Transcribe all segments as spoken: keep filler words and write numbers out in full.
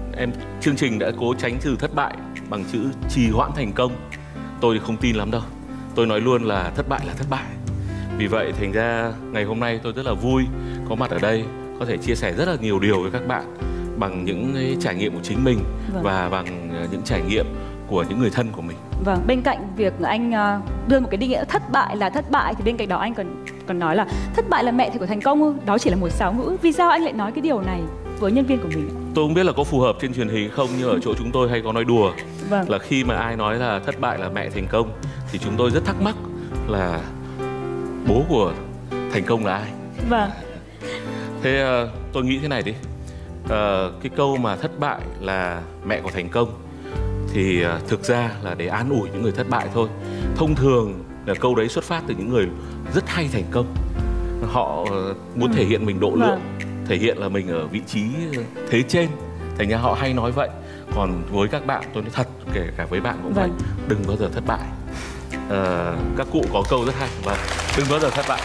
em chương trình đã cố tránh từ thất bại bằng chữ trì hoãn thành công. Tôi thì không tin lắm đâu. Tôi nói luôn là thất bại là thất bại. Vì vậy thành ra ngày hôm nay tôi rất là vui có mặt ở đây, có thể chia sẻ rất là nhiều điều với các bạn bằng những cái trải nghiệm của chính mình. Vâng. Và bằng những trải nghiệm của những người thân của mình. Vâng, bên cạnh việc anh đưa một cái định nghĩa thất bại là thất bại thì bên cạnh đó anh còn còn nói là thất bại là mẹ thì của thành công. Đó chỉ là một sáo ngữ. Vì sao anh lại nói cái điều này với nhân viên của mình? Tôi không biết là có phù hợp trên truyền hình không, nhưng ở chỗ chúng tôi hay có nói đùa. Vâng. Là khi mà ai nói là thất bại là mẹ thành công thì chúng tôi rất thắc mắc là bố của thành công là ai. Vâng. Thế uh, tôi nghĩ thế này đi. Uh, cái câu mà thất bại là mẹ của thành công thì uh, thực ra là để an ủi những người thất bại thôi. Thông thường là câu đấy xuất phát từ những người rất hay thành công. Họ uh, muốn ừ. thể hiện mình độ lượng, vâng. thể hiện là mình ở vị trí thế trên, thành ra họ hay nói vậy. Còn với các bạn tôi nói thật, kể cả với bạn cũng vâng. vậy, đừng bao giờ thất bại. Uh, các cụ có câu rất hay, và đừng bao giờ thất bại.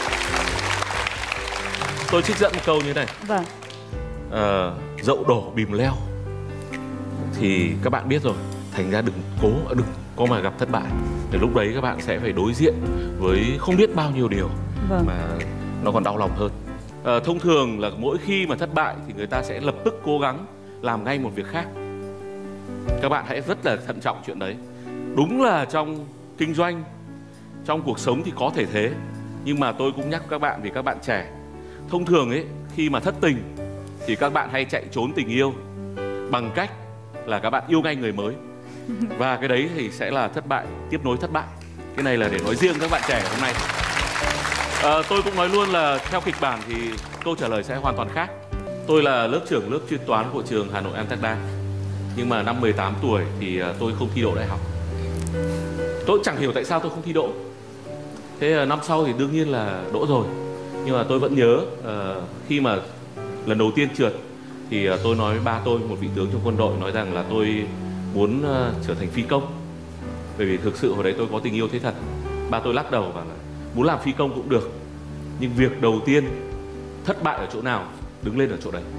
Tôi trích dẫn một câu như này. Vâng. Uh, dậu đổ bìm leo. Thì các bạn biết rồi, thành ra đừng cố, đừng có mà gặp thất bại. Để lúc đấy các bạn sẽ phải đối diện với không biết bao nhiêu điều vâng. mà nó còn đau lòng hơn. Uh, thông thường là mỗi khi mà thất bại thì người ta sẽ lập tức cố gắng làm ngay một việc khác. Các bạn hãy rất là thận trọng chuyện đấy. Đúng là trong kinh doanh, trong cuộc sống thì có thể thế. Nhưng mà tôi cũng nhắc các bạn, vì các bạn trẻ, thông thường ấy, khi mà thất tình thì các bạn hay chạy trốn tình yêu bằng cách là các bạn yêu ngay người mới. Và cái đấy thì sẽ là thất bại, tiếp nối thất bại. Cái này là để nói riêng các bạn trẻ hôm nay. à, Tôi cũng nói luôn là theo kịch bản thì câu trả lời sẽ hoàn toàn khác. Tôi là lớp trưởng lớp chuyên toán của trường Hà Nội Amsterdam. Nhưng mà năm mười tám tuổi thì tôi không thi đỗ đại học. Tôi chẳng hiểu tại sao tôi không thi đỗ. Thế năm sau thì đương nhiên là đỗ rồi. Nhưng mà tôi vẫn nhớ uh, khi mà lần đầu tiên trượt thì uh, tôi nói với ba tôi, một vị tướng trong quân đội, nói rằng là tôi muốn uh, trở thành phi công. Bởi vì thực sự hồi đấy tôi có tình yêu thế thật. Ba tôi lắc đầu và là muốn làm phi công cũng được, nhưng việc đầu tiên thất bại ở chỗ nào, đứng lên ở chỗ đấy.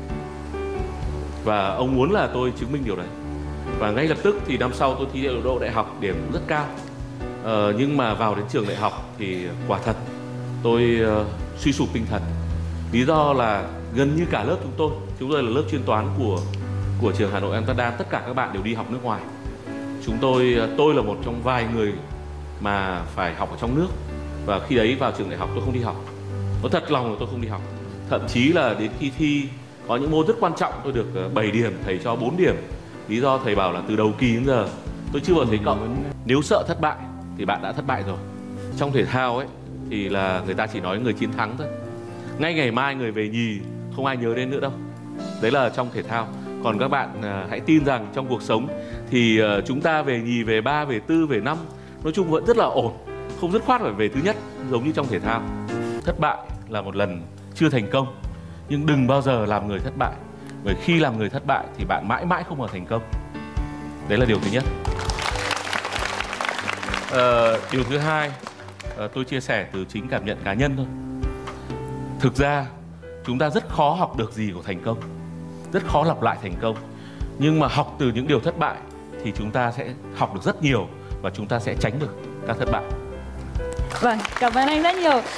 Và ông muốn là tôi chứng minh điều đấy. Và ngay lập tức thì năm sau tôi thi đỗ đại học, điểm cũng rất cao. uh, Nhưng mà vào đến trường đại học thì quả thật tôi uh, suy sụp tinh thần. Lý do là gần như cả lớp chúng tôi, chúng tôi là lớp chuyên toán của của trường Hà Nội Amsterdam, tất cả các bạn đều đi học nước ngoài. Chúng tôi, tôi là một trong vài người mà phải học ở trong nước. Và khi đấy vào trường đại học tôi không đi học. Nói thật lòng là tôi không đi học. Thậm chí là đến khi thi có những môn rất quan trọng tôi được bảy điểm, thầy cho bốn điểm. Lý do thầy bảo là từ đầu kỳ đến giờ tôi chưa bao giờ thấy cậu. Nếu sợ thất bại thì bạn đã thất bại rồi. Trong thể thao ấy thì là người ta chỉ nói người chiến thắng thôi. Ngay ngày mai người về nhì không ai nhớ đến nữa đâu. Đấy là trong thể thao. Còn các bạn à, hãy tin rằng trong cuộc sống thì à, chúng ta về nhì, về ba, về tư, về năm, nói chung vẫn rất là ổn. Không dứt khoát phải về thứ nhất giống như trong thể thao. Thất bại là một lần chưa thành công, nhưng đừng bao giờ làm người thất bại. Bởi khi làm người thất bại thì bạn mãi mãi không bao thành công. Đấy là điều thứ nhất. à, Điều thứ hai, à, tôi chia sẻ từ chính cảm nhận cá nhân thôi. Thực ra chúng ta rất khó học được gì của thành công, rất khó lặp lại thành công. Nhưng mà học từ những điều thất bại thì chúng ta sẽ học được rất nhiều, và chúng ta sẽ tránh được các thất bại. Vâng, cảm ơn anh rất nhiều.